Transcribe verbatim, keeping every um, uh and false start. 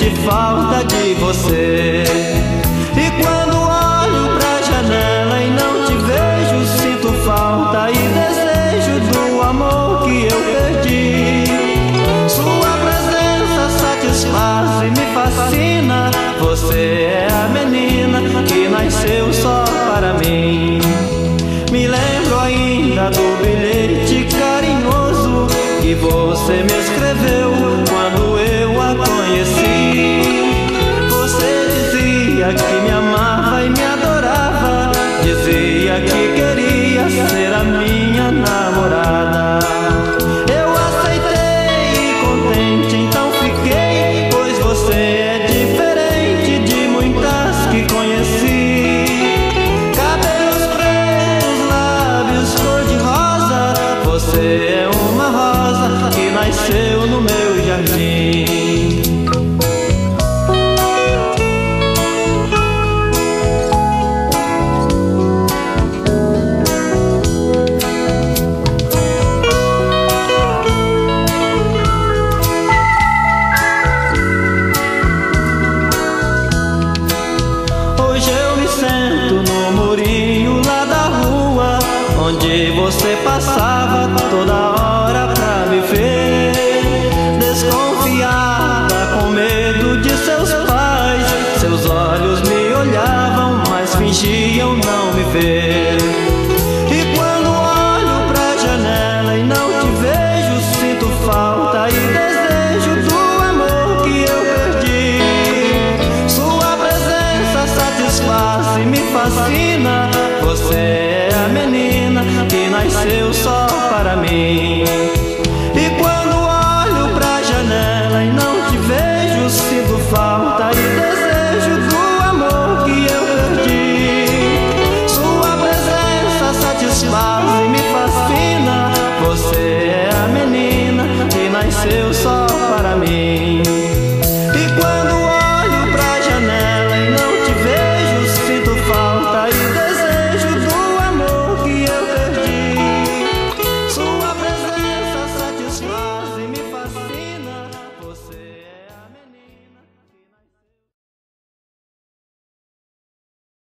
sente falta de você. E quando olho pra janela e não te vejo, sinto falta e desejo do amor que eu perdi. Sua presença satisfaz e me fascina. Você é a menina que nasceu só para mim. Me lembro ainda do bilhete carinhoso que você me escreveu quando eu a conheci. Você dizia que me amava e me adorava, dizia que queria ser a minha namorada. Eu aceitei e contente então fiquei, pois você é diferente de muitas que conheci. Cabelos pretos, lábios cor de rosa, você é uma rosa que nasceu no meu jardim. Hoje eu me sento no murinho lá da rua, onde você passava toda hora pra me ver. Desconfiada, com medo de seus pais, seus olhos me olhavam, mas fingiam não me ver. E quando olho pra janela e não te vejo, sinto falta e desejo do amor que eu perdi. Sua presença satisfaz e me fascina. Você é a menina que nasceu só para mim. E quando olho pra janela e não te vejo, sinto falta e desejo do amor que eu perdi. Sua presença satisfaz e me fascina. Você é a menina que nasceu só